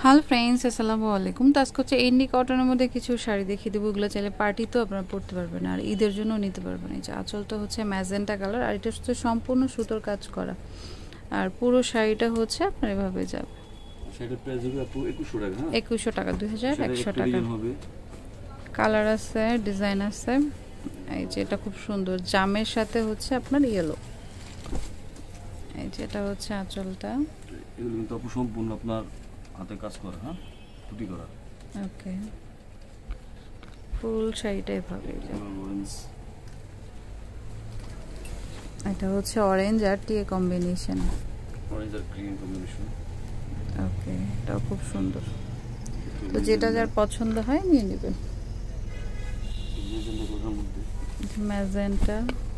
Hello friends, আসসালামু আলাইকুম। তো আজকে হচ্ছে ইন্ডি কটনের মধ্যে কিছু শাড়ি দেখিয়ে দেবো। ওগুলো চাইলে পার্টিতেও আপনারা পরতে পারবেন আর ঈদের জন্য নিতে পারবেন। এই যে আঁচলটা হচ্ছে ম্যাজেন্টা কালার আর এটা হচ্ছে সম্পূর্ণ সুতোর কাজ করা আর পুরো শাড়িটা হচ্ছে আপনার এভাবে যাবে। শাড়িটার প্রাইস হবে আপু 2100 টাকা। হ্যাঁ 2100 টাকা, 2100 টাকা। কালার আছে, ডিজাইন আছে। এই যে এটা খুব সুন্দর, জামের সাথে হচ্ছে আপনার ইয়েলো। এই যে এটা হচ্ছে আঁচলটা। এগুলো কিন্তু আপু সম্পূর্ণ আপনার হাতে কাজ করা, হ্যাঁ পুটি করা। ওকে, ফুল শাড়িটা এভাবে। এটা হচ্ছে অরেঞ্জ আর টিয়ে কম্বিনেশন, অরেঞ্জ আর গ্রিন কম্বিনেশন। ওকে, এটাও খুব সুন্দর। তো যেটা যার পছন্দ হয় নিয়ে নেবেন। Magenta,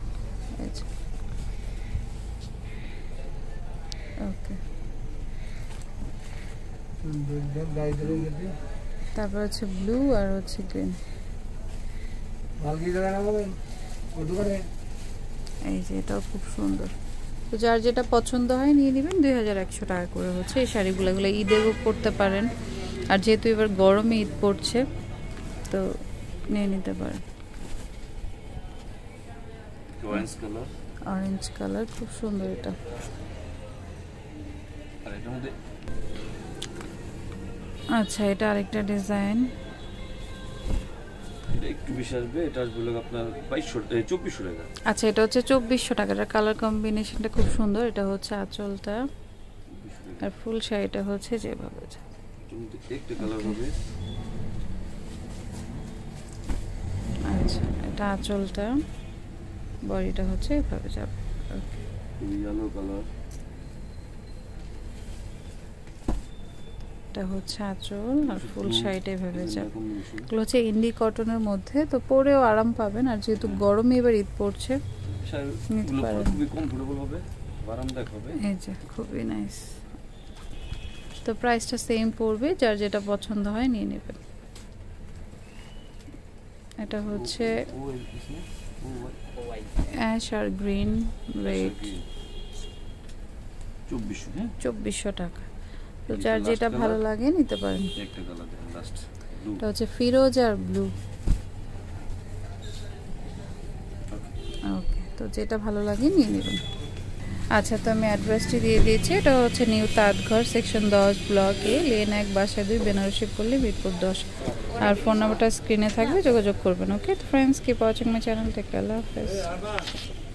okay. তারপর হচ্ছে ব্লু আর হচ্ছে গ্রিন। এই যে এটাও খুব সুন্দর। তো যার যেটা পছন্দ হয় নিয়ে নেবেন। 2100 টাকা করে হচ্ছে এই শাড়িগুলো। এগুলো ঈদেও পরতে পারেন আর যেহেতু এবার গরমে ঈদ পড়ছে তো নিয়ে নিতে পারেন। অরেঞ্জ কালার খুব সুন্দর এটা। আচ্ছা, এটা আরেকটা ডিজাইন, এটা একটু বেশি আসবে। এটা আসবে আপনার 2400 টাকা। আচ্ছা, এটা হচ্ছে 2400 টাকা। এর কালার কম্বিনেশনটা খুব সুন্দর। এটা হচ্ছে আঁচলটা আর ফুল শাড়িটা হচ্ছে যেভাবে একটা কালার হবে। আচ্ছা, এটা আঁচলটা, বডিটা হচ্ছে এভাবে যাবে। ইয়েলো কালার, এটা হচ্ছে আঁচল আর ফুল শাড়িটা এভাবে যাবে। এগুলো হচ্ছে ইন্ডি কটনের মধ্যে, তো পরেও আরাম পাবেন আর যেহেতু গরমে এবার ঈদ পড়ছে নিতে পারেন। খুবই কমফোর্টেবল হবে, আরামদায়ক হবে। এই যে খুবই নাইস। তো প্রাইসটা সেম পড়বে, যার যেটা পছন্দ হয় নিয়ে নেবেন। এটা হচ্ছে অ্যাশ আর গ্রিন রেড, 2400 টাকা। তো যার যেটা ভালো লাগে নিতে পারেন। এটা হচ্ছে ফিরোজ আর ব্লু। ওকে, তো যেটা ভালো লাগে নিয়ে নেবেন। আচ্ছা, তো আমি অ্যাড্রেসটি দিয়ে দিয়েছি। এটা হচ্ছে new Tantghar, section 10, block A, lane 1, বাসা 2, বেনারসি পল্লী, মিরপুর 10। আর ফোন নাম্বারটা স্ক্রিনে থাকবে, যোগাযোগ করবেন। ওকে, তো friends, keep watching my channel. Take care, আল্লাহ হাফেজ।